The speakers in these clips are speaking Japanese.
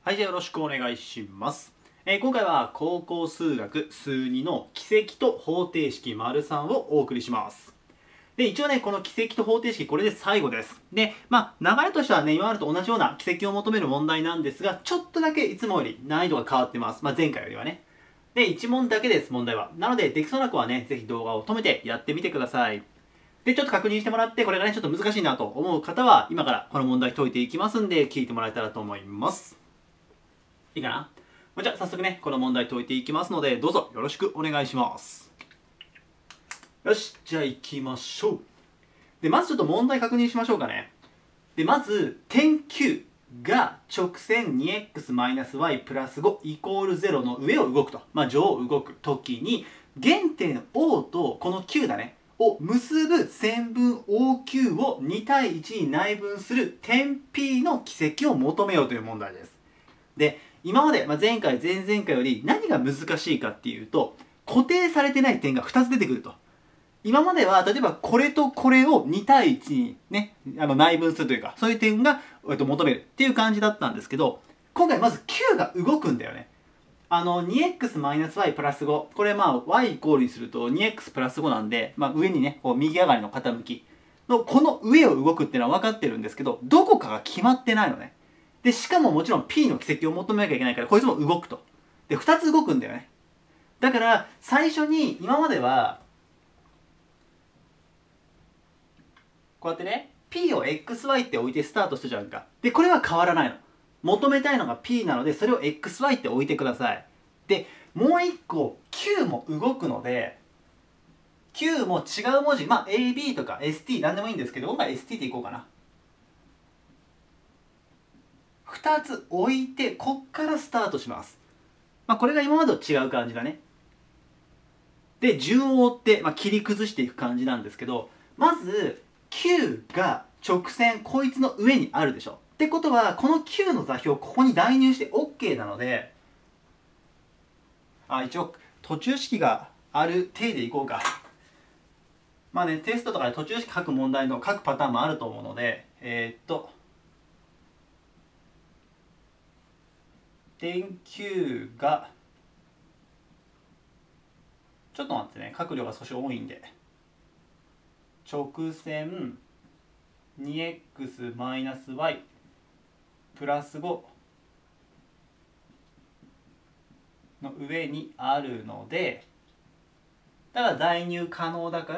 はい、じゃあよろしくお願いします。今回は高校数学数2の奇跡と方程式 ③ をお送りします。で、一応ね、この奇跡と方程式これで最後です。で、流れとしてはね、今までと同じような奇跡を求める問題なんですが、ちょっとだけいつもより難易度が変わってます。前回よりはね。で、1問だけです、問題は。なので、できそうな子はね、ぜひ動画を止めてやってみてください。で、ちょっと確認してもらって、これがね、ちょっと難しいなと思う方は、今からこの問題解いていきますんで、聞いてもらえたらと思います。いいかな？じゃあ早速ね、この問題解いていきますので、どうぞよろしくお願いします。よし、じゃあ行きましょう。で、まずちょっと問題確認しましょうかね。で、まず、点 Q が直線 2x-y プラス5イコール0の上を動くと。上を動くときに、原点 O とこの Q だね。を結ぶ線分 OQ を2対1に内分する点 P の奇跡を求めようという問題です。で、今まで、前回、前々回より何が難しいかっていうと、固定されてない点が2つ出てくると。今までは、例えばこれとこれを2対1にね、内分するというか、そういう点が、求めるっていう感じだったんですけど、今回まず Q が動くんだよね。2x-y プラス5。これy イコールにすると 2x プラス5なんで、上にね、こう右上がりの傾きの、この上を動くっていうのは分かってるんですけど、どこかが決まってないのね。で、しかももちろん P の軌跡を求めなきゃいけないから、こいつも動くと。で、2つ動くんだよね。だから、最初に、今までは、こうやってね、P を XY って置いてスタートしたじゃんか。で、これは変わらないの。求めたいのが P なので、それを XY って置いてください。で、もう一個、Q も動くので、Q も違う文字、AB とか ST なんでもいいんですけど、今回 ST でいこうかな。2つ置いて、こっからスタートします。これが今までと違う感じだね。で、順を追って、切り崩していく感じなんですけど、まず、Q が直線、こいつの上にあるでしょ。ってことは、この Q の座標、ここに代入して OK なので、一応、途中式がある体でいこうか。テストとかで途中式書く問題の書くパターンもあると思うので、点 Q が、ちょっと待ってね、書く量が少し多いんで。直線 2x-y プラス5の上にあるので、だから代入可能だから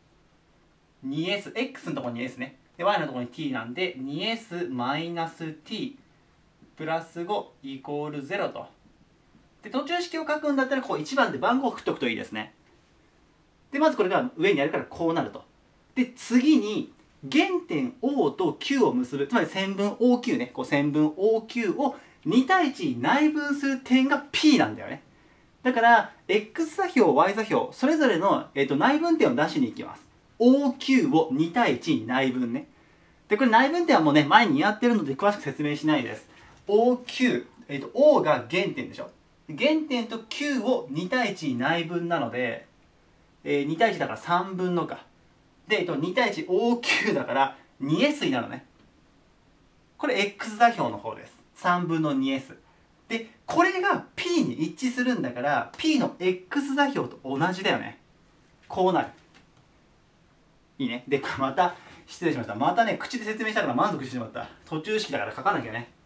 2s、x のところに s ね。で、y のところに t なんで 2s-t プラス5イコール0と。で、途中式を書くんだったら、こう1番で番号を振っておくといいですね。で、まずこれが上にあるからこうなると。で、次に、原点 O と Q を結ぶ、つまり線分 OQ ね、こう線分 OQ を2対1に内分する点が P なんだよね。だから、X 座標、Y 座標、それぞれの、内分点を出しに行きます。OQ を2対1に内分ね。で、これ内分点はもうね、前にやってるので詳しく説明しないです。OQ、O が原点でしょ。原点と Q を2対1に内分なので、2対1だから3分のか。で、2対 1OQ だから 2s になるのね。これ X 座標の方です。3分の 2s。で、これが P に一致するんだから、P の X 座標と同じだよね。こうなる。いいね。で、また、失礼しました。またね、口で説明したから満足してしまった。途中式だから書かなきゃね。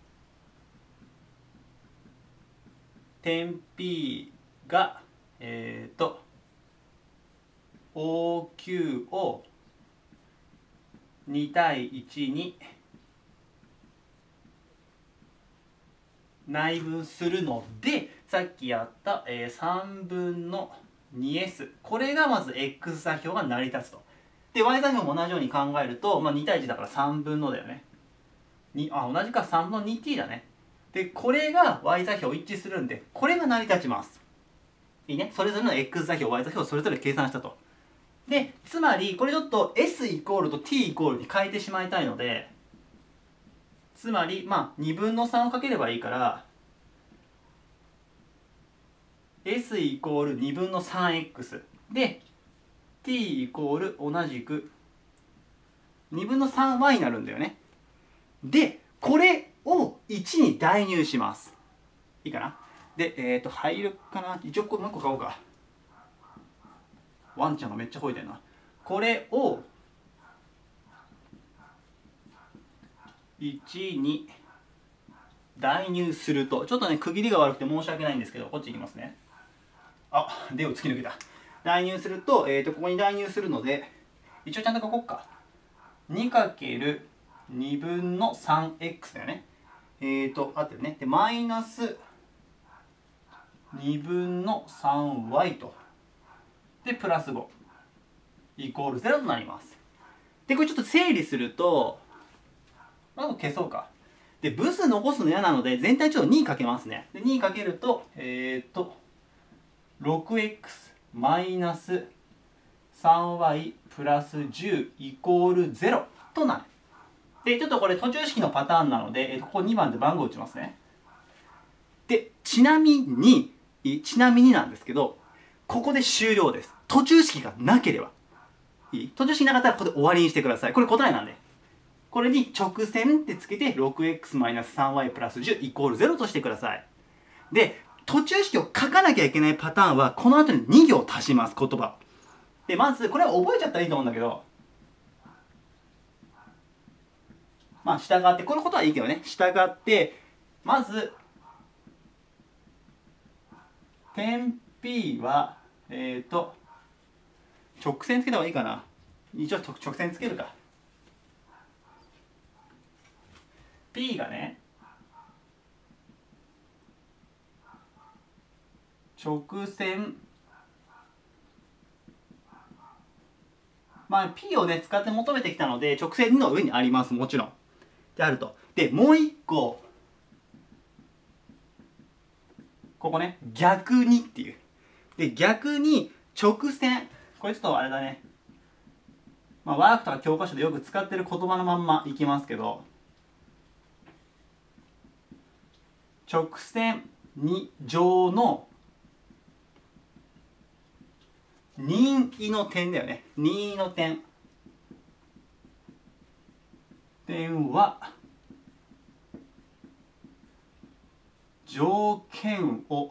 点 P が、OQ を2対1に内分するので、さっきやった、3分の 2s、 これがまず x 座標が成り立つと。で y 座標も同じように考えると、2対1だから3分のだよね。同じか3分の 2t だね。でこれが y 座標一致するんで、これが成り立ちます。いいね。それぞれの x 座標 y 座標をそれぞれ計算したと。で、つまり、これちょっと S イコールと T イコールに変えてしまいたいので、つまり、2分の3をかければいいから、S イコール2分の 3x で、T イコール同じく2分の 3y になるんだよね。で、これを 1に代入します。いいかな。で、入るかな。一応もう1個買おうか。ワンちゃんがめっちゃ吠えてるな。これを1に代入すると、ちょっとね区切りが悪くて申し訳ないんですけど、こっちいきますね。あ、出を突き抜けた。代入すると、ここに代入するので、一応ちゃんと書こうか。2×2 分の 3x だよね。合ってるね。で、マイナス2分の 3y と。で、プラス5。イコール0となります。で、これちょっと整理すると、まず消そうか。で、ブス残すの嫌なので、全体ちょっと2かけますね。で、2かけると、6x マイナス 3y プラス10イコール0となる。で、ちょっとこれ途中式のパターンなので、ここ2番で番号打ちますね。で、ちなみになんですけど、ここで終了です。途中式がなければ。途中式なかったらここで終わりにしてください。これ答えなんで。これに直線ってつけて 6x-3y プラス10イコール0としてください。で、途中式を書かなきゃいけないパターンは、この後に2行足します、言葉を。で、まず、これは覚えちゃったらいいと思うんだけど、まあ、従って、このことはいいけどね、従って、まず、点 P は、直線つけた方がいいかな。一応直線つけるか。P がね、直線、まあ P をね使って求めてきたので、直線2の上にあります。もちろんであると。で、もう一個ここね、逆にっていう。で、逆に直線、これちょっとあれだね、まあ、ワークとか教科書でよく使ってる言葉のまんまいきますけど、直線2上の任意の点だよね。任意の点は条件を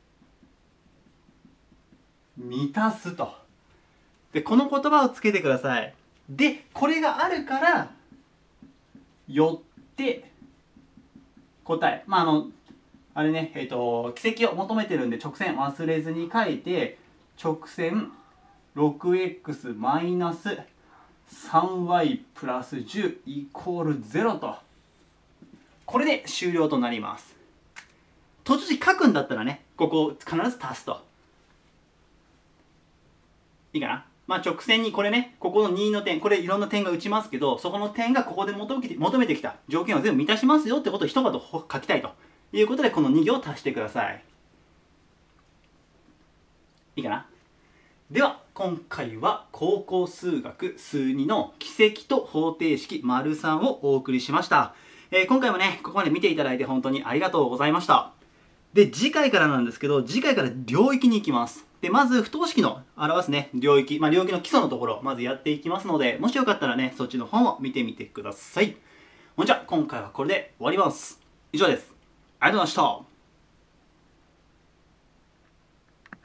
満たすと。で、この言葉をつけてください。で、これがあるからよって答え、まああれね、軌跡を求めてるんで直線忘れずに書いて、直線 6x マイナス 3y プラス10イコール0と。これで終了となります。途中式書くんだったらね、ここを必ず足すと。いいかな。まあ直線にこれね、ここの2の点、これいろんな点が打ちますけど、そこの点がここで求めてきた条件を全部満たしますよってことを一言書きたいということで、この2行を足してください。いいかな。では今回は高校数学数2の軌跡と方程式 ③ をお送りしました。今回もね、ここまで見ていただいて本当にありがとうございました。で、次回からなんですけど、次回から領域に行きます。で、まず不等式の表すね、領域、領域の基礎のところ、まずやっていきますので、もしよかったらね、そっちの方も見てみてください。ほんじゃ、今回はこれで終わります。以上です。ありがとうございました。